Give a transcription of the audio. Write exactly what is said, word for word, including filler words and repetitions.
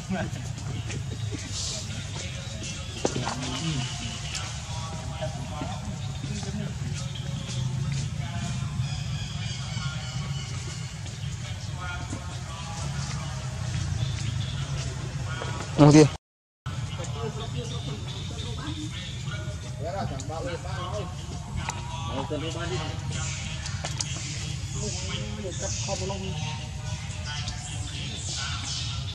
Mau dia. Hãy subscribe cho kênh Ghiền Mì Gõ để không bỏ lỡ những video hấp dẫn.